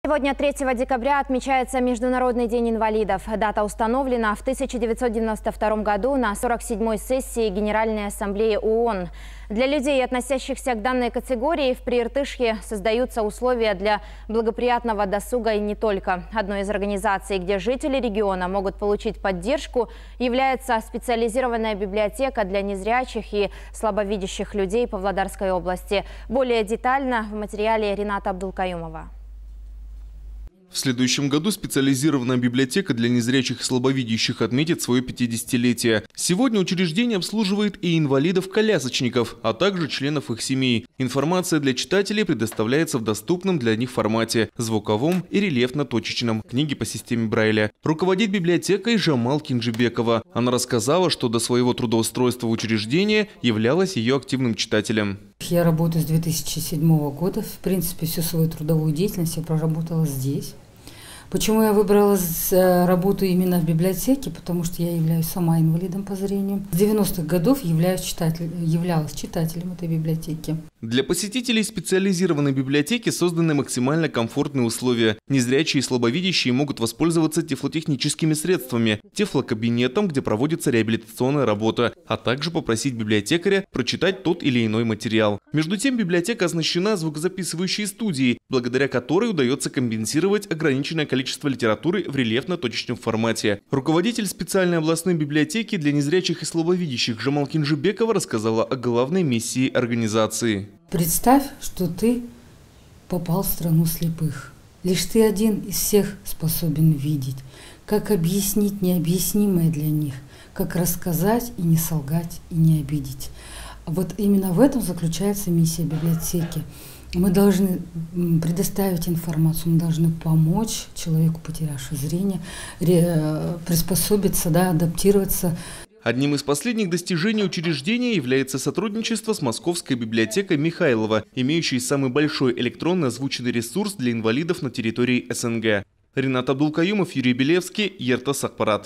Сегодня, 3 декабря, отмечается Международный день инвалидов. Дата установлена в 1992 году на 47-й сессии Генеральной Ассамблеи ООН. Для людей, относящихся к данной категории, в Прииртышье создаются условия для благоприятного досуга и не только. Одной из организаций, где жители региона могут получить поддержку, является специализированная библиотека для незрячих и слабовидящих людей Павлодарской области. Более детально в материале Рената Абдулкаюмова. В следующем году специализированная библиотека для незрячих и слабовидящих отметит свое 50-летие. Сегодня учреждение обслуживает и инвалидов-колясочников, а также членов их семей. Информация для читателей предоставляется в доступном для них формате – звуковом и рельефно-точечном, книги по системе Брайля. Руководит библиотекой Жамал Кинжибекова. Она рассказала, что до своего трудоустройства в учреждение являлась ее активным читателем. Я работаю с 2007 года. В принципе, всю свою трудовую деятельность я проработала здесь. Почему я выбрала работу именно в библиотеке? Потому что я являюсь сама инвалидом по зрению. С 90-х годов являлась читателем этой библиотеки. Для посетителей специализированной библиотеки созданы максимально комфортные условия. Незрячие и слабовидящие могут воспользоваться тифлотехническими средствами, тифлокабинетом, где проводится реабилитационная работа, а также попросить библиотекаря прочитать тот или иной материал. Между тем, библиотека оснащена звукозаписывающей студией, благодаря которой удается компенсировать ограниченное количество литературы в рельефно-точечном формате. Руководитель специальной областной библиотеки для незрячих и слабовидящих Жамал Кинжибекова рассказала о главной миссии организации. Представь, что ты попал в страну слепых. Лишь ты один из всех способен видеть. Как объяснить необъяснимое для них, как рассказать и не солгать, и не обидеть. Вот именно в этом заключается миссия библиотеки. Мы должны предоставить информацию, мы должны помочь человеку, потерявшему зрение, приспособиться, адаптироваться. Одним из последних достижений учреждения является сотрудничество с Московской библиотекой Михайлова, имеющей самый большой электронно озвученный ресурс для инвалидов на территории СНГ. Ренат Абдулкаюмов, Юрий Белевский, Ертас Акпарат.